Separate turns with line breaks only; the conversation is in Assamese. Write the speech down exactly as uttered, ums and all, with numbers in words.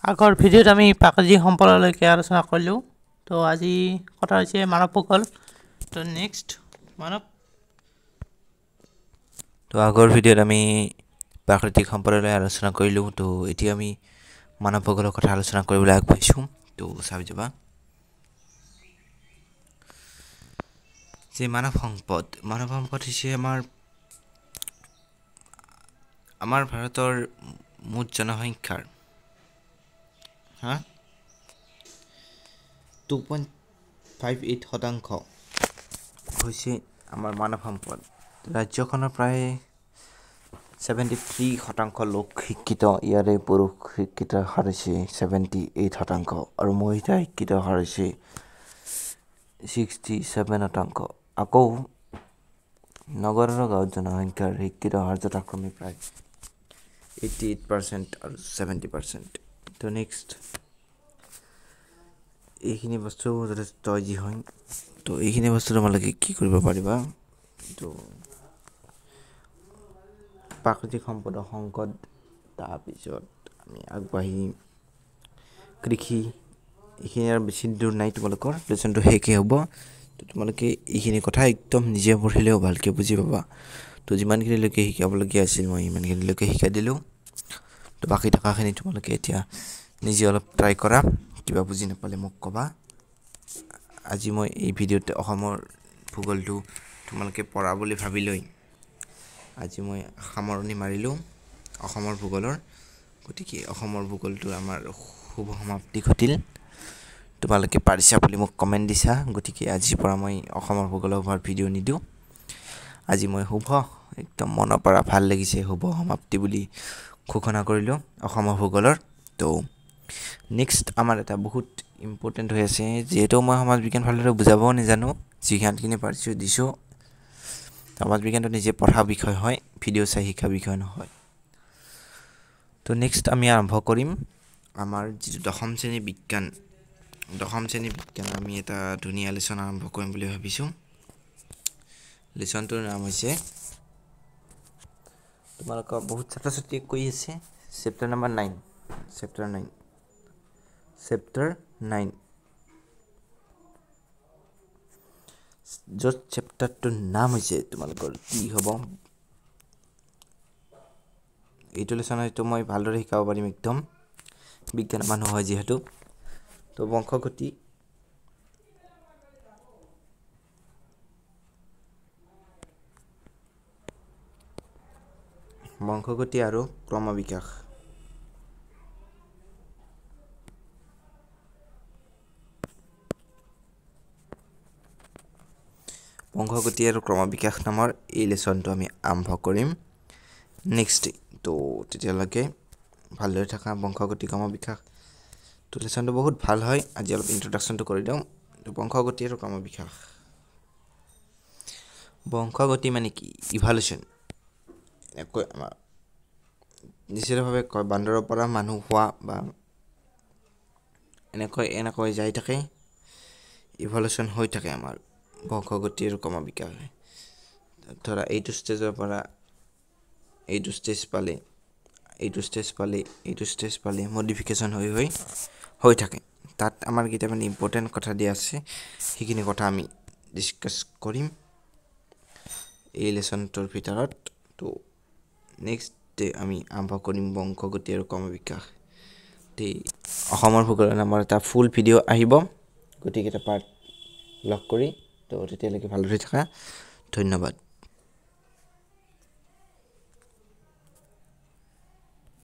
আগৰ ভিডিঅ'ত আমি প্ৰাকৃতিক সম্পদলৈকে আলোচনা কৰিলোঁ। তো আজি কথা হৈছে মানৱ ভূগোল। তো নেক্সট মানৱ
তো আগৰ ভিডিঅ'ত আমি প্ৰাকৃতিক সম্পদলৈ আলোচনা কৰিলোঁ। তো এতিয়া আমি মানৱ ভূগোলৰ কথা আলোচনা কৰিবলৈ আগবাঢ়িছোঁ। তো চাবি যাবা যে মানৱ সম্পদ মানৱ সম্পদ হৈছে আমাৰ আমাৰ ভাৰতৰ মুঠ জনসংখ্যাৰ হা টু পইণ্ট ফাইভ এইট শতাংশ হৈছে আমাৰ মানৱ সম্পদ। ৰাজ্যখনৰ প্ৰায় ছেভেণ্টি থ্ৰী শতাংশ লোক শিক্ষিত। ইয়াৰে পুৰুষ শিক্ষিতৰ হাৰ হৈছে ছেভেণ্টি এইট শতাংশ আৰু মহিলা শিক্ষিতৰ হাৰ হৈছে ছিক্সটি ছেভেন শতাংশ। আকৌ নগৰ আৰু গাঁৱত জনসংখ্যাৰ শিক্ষিত হাৰ যথাক্ৰমে প্ৰায় এইটি এইট পাৰ্চেণ্ট আৰু ছেভেণ্টি পাৰ্চেণ্ট। তো নেক্সট এইখিনি বস্তু যথেষ্ট ইজি হয়। তো এইখিনি বস্তু তোমালোকে কি কৰিব পাৰিবা, তো প্ৰাকৃতিক সম্পদৰ সংকট, তাৰপিছত আমি আগবাঢ়ি কৃষি, এইখিনি আৰু বেছি দূৰ নাই, তোমালোকৰ লেচনটো শেষেই হ'ব। তো তোমালোকে এইখিনি কথা একদম নিজে পঢ়িলেও ভালকৈ বুজি পাবা। তো যিমানখিনিলৈকে শিকাবলগীয়া আছিল মই ইমানখিনিলৈকে শিকাই দিলোঁ। তো বাকী থকাখিনি তোমালোকে এতিয়া নিজে অলপ ট্ৰাই কৰা, কিবা বুজি নাপালে মোক ক'বা। আজি মই এই ভিডিঅ'ত অসমৰ ভূগোলটো তোমালোকে পঢ়া বুলি ভাবি লৈ আজি মই সামৰণি মাৰিলোঁ অসমৰ ভূগোলৰ। গতিকে অসমৰ ভূগোলটো আমাৰ শুভ সমাপ্তি ঘটিল। তোমালোকে পাৰিছা বুলি মোক কমেণ্ট দিছা, গতিকে আজিৰ পৰা মই অসমৰ ভূগোলৰ ওপৰত ভিডিঅ' নিদিওঁ। আজি মই শুভ একদম মনৰ পৰা ভাল লাগিছে শুভ সমাপ্তি বুলি ঘোষণা কৰিলোঁ অসমৰ ভূগোলৰ। তো নেক্সট আমাৰ এটা বহুত ইম্পৰ্টেণ্ট হৈ আছে, যিহেতু মই সমাজ বিজ্ঞান ভালদৰে বুজাবও নাজানো, যিখিনিখিনি পাৰিছোঁ দিছোঁ। সমাজ বিজ্ঞানটো নিজে পঢ়া বিষয় হয়, ভিডিঅ' চাই শিকা বিষয় নহয়। তো নেক্সট আমি আৰম্ভ কৰিম আমাৰ যিটো দশম শ্ৰেণীৰ বিজ্ঞান দশম শ্ৰেণীৰ বিজ্ঞান আমি এটা ধুনীয়া লেচন আৰম্ভ কৰিম বুলি ভাবিছোঁ। লেচনটোৰ নাম হৈছে, তোমালোকৰ বহুত ছাত্ৰ ছাত্ৰীয়ে কৈ আছে chapter number nine chapter nine chapter nine য'ত চেপ্টাৰটোৰ নাম হৈছে তোমালোকৰ কি হ'ব। এইটো লেচন হয়তো মই ভালদৰে শিকাব পাৰিম, একদম বিজ্ঞানৰ মানুহ হয় যিহেতু। তো বংশগতি বংশগতি আৰু ক্ৰমবিকাশ। বংশগতি আৰু ক্ৰমবিকাশ নামৰ এই লেচনটো আমি আৰম্ভ কৰিম নেক্সট। তো তেতিয়ালৈকে ভালদৰে থকা বংশগতি ক্ৰমবিকাশ। তো লেচনটো বহুত ভাল হয়। আজি অলপ ইন্ট্ৰডাকশ্যনটো কৰি দিওঁ। তো বংশগতি আৰু ক্ৰমবিকাশ। বংশগতি মানে কি? ইভালুশ্যন। এনেকৈ আমাৰ নিশ্চিতভাৱে কয় বান্দৰৰ পৰা মানুহ হোৱা বা এনেকৈ এনেকৈ যাই থাকে, ইভলিউশ্যন হৈ থাকে আমাৰ বংশগতি আৰু ক্ৰমবিকাশ। ধৰা এইটো ষ্টেজৰ পৰা এইটো ষ্টেজ পালে এইটো ষ্টেজ পালে এইটো ষ্টেজ পালে মডিফিকেশ্যন হৈ হৈ হৈ থাকে। তাত আমাৰ কেইটামান ইম্পৰ্টেণ্ট কথা দিয়া আছে, সেইখিনি কথা আমি ডিছকাছ কৰিম এই লেচনটোৰ ভিতৰত। তো নেক্সট ডে আমি আৰম্ভ কৰিম বংশগতি আৰু ক্ৰমবিকাশ। এই অসমৰ ভূগোলৰ নামৰ এটা ফুল ভিডিঅ' আহিব, গোটেইকেইটা পাৰ্ট লগ কৰি। তো তেতিয়ালৈকে ভালদৰে থাকা, ধন্যবাদ।